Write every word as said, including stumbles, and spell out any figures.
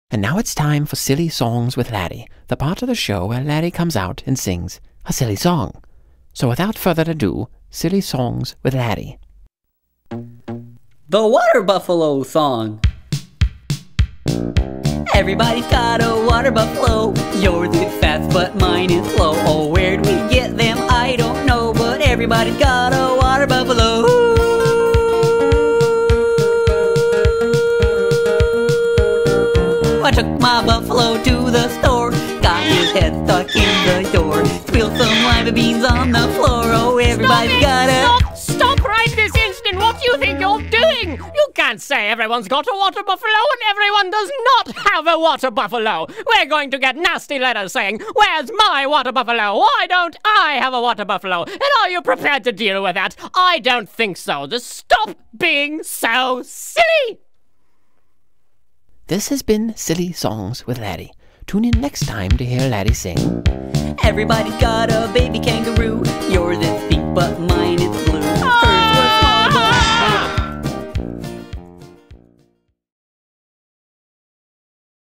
And now it's time for Silly Songs with Laddie, the part of the show where Laddie comes out and sings a silly song. So without further ado, Silly Songs with Laddie. The Water Buffalo Song. Everybody's got a water buffalo. Yours is fast, but mine is slow. Oh, where'd we get them? I don't know, but everybody's got a water buffalo. I took my buffalo to the store, got his head stuck in the door, spilled some lima beans on the floor. Oh, everybody's got a... Stop! Stop right this instant! What do you think you're doing? You can't say everyone's got a water buffalo and everyone does not have a water buffalo. We're going to get nasty letters saying, "Where's my water buffalo? Why don't I have a water buffalo?" And are you prepared to deal with that? I don't think so. Just stop being so silly! This has been Silly Songs with Laddie. Tune in next time to hear Laddie sing. Everybody's got a baby kangaroo. Yours is